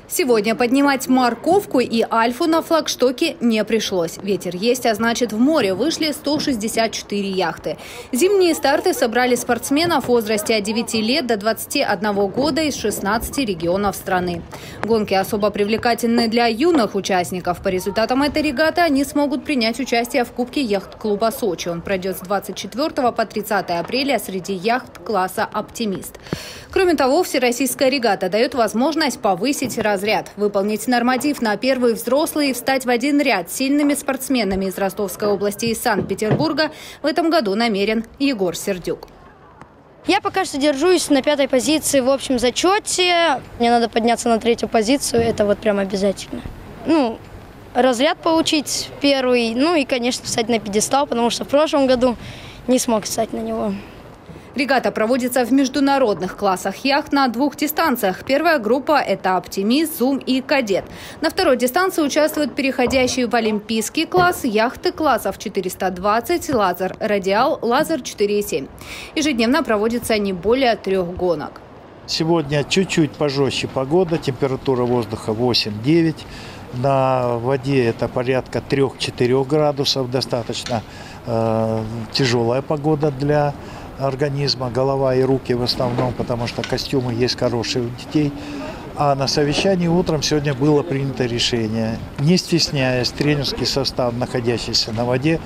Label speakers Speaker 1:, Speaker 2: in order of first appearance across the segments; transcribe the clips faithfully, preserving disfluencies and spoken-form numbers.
Speaker 1: Сегодня поднимать морковку и альфу на флагштоке не пришлось. Ветер есть, а значит в море вышли сто шестьдесят четыре яхты. Зимние старты собрали спортсменов в возрасте от девяти лет до двадцати одного года из шестнадцати регионов страны. Гонки особо привлекательны для юных участников. По результатам этой регаты они смогут принять участие в Кубке яхт-клуба «Сочи». Он пройдет с двадцать четвёртого по тридцатое апреля среди яхт класса «Оптимист». Кроме того, всероссийская регата дает возможность повысить разряд, выполнить норматив на первый взрослый и встать в один ряд с сильными спортсменами из Ростовской области и Санкт-Петербурга в этом году намерен Егор Сердюк.
Speaker 2: Я пока что держусь на пятой позиции в общем зачете. Мне надо подняться на третью позицию, это вот прям обязательно. Ну, разряд получить первый, ну и, конечно, встать на пьедестал, потому что в прошлом году не смог встать на него.
Speaker 1: Регата проводится в международных классах яхт на двух дистанциях. Первая группа – это «Оптимист», «Зум» и «Кадет». На второй дистанции участвуют переходящие в олимпийский класс яхты классов четыреста двадцать, «Лазер Радиал», «Лазер четыре и семь». Ежедневно проводится не более трех гонок.
Speaker 3: Сегодня чуть-чуть пожестче погода, температура воздуха восемь-девять. На воде это порядка трёх-четырёх градусов, достаточно э, тяжелая погода для организма, голова и руки в основном, потому что костюмы есть хорошие у детей. А на совещании утром сегодня было принято решение, не стесняясь, тренерский состав, находящийся на воде,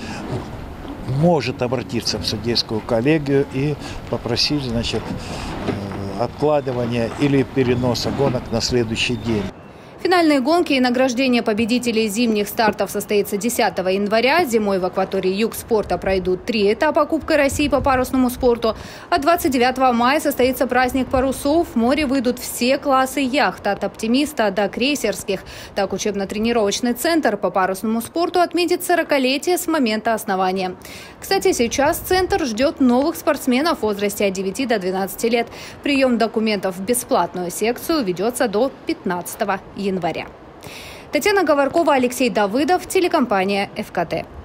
Speaker 3: может обратиться в судейскую коллегию и попросить, значит, откладывания или переноса гонок на следующий день.
Speaker 1: Финальные гонки и награждение победителей зимних стартов состоится десятого января. Зимой в акватории Юг спорта пройдут три этапа Кубка России по парусному спорту. А двадцать девятого мая состоится праздник парусов. В море выйдут все классы яхт, от «Оптимиста» до крейсерских. Так, учебно-тренировочный центр по парусному спорту отметит сорокалетие с момента основания. Кстати, сейчас центр ждет новых спортсменов в возрасте от девяти до двенадцати лет. Прием документов в бесплатную секцию ведется до пятнадцатого января. Татьяна Говоркова, Алексей Давыдов, телекомпания «ФКТ».